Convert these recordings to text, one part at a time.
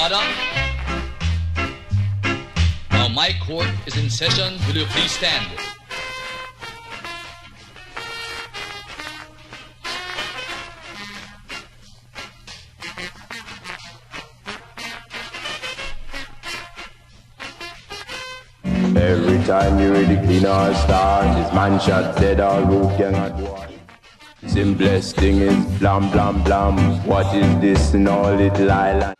order. Now my court is in session. Will you please stand? Every time you ready clean or start, is man shot dead or root gang at war. Simplest thing is blam blam blam. What is this in all little island?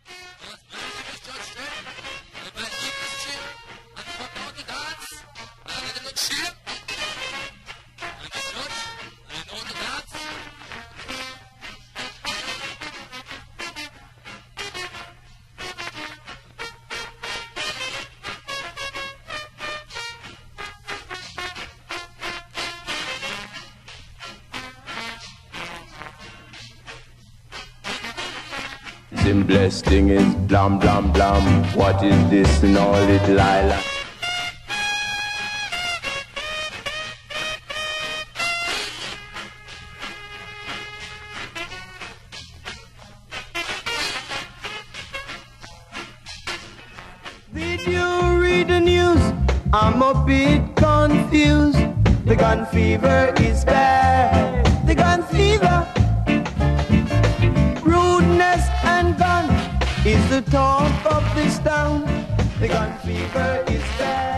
Simplest thing is blam blam blam. What is this in all little island? Did you read the news? I'm a bit confused. The gun fever is bad. The gun fever. Rudeness and gun is the talk of this town. The gun fever is bad.